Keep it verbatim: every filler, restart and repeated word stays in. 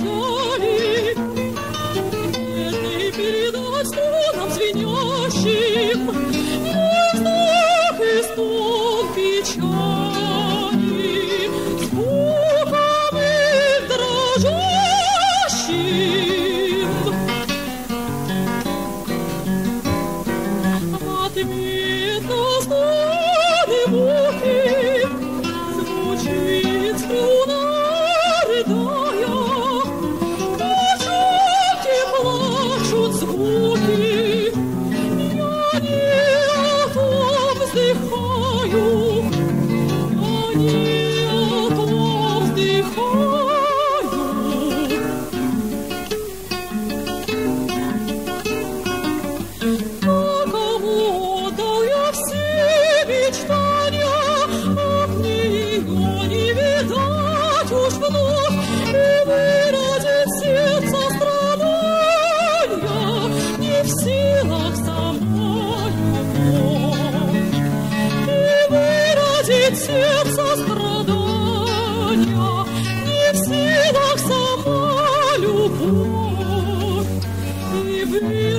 печали, бедный передать стонам звенящим, мой вздох и стон печали, звуком их дрожащим. Отметно стоны муки, звучит струна, рыдая, девчонки плачут звуки, я не о том вздыхаю, я не о том вздыхаю. Кому отдал я все мечтания, а мне ее не видать уж вновь, и выразить сердце страдания не в силах сама любовь, и выразить сердце страдания не в силах сама любовь, и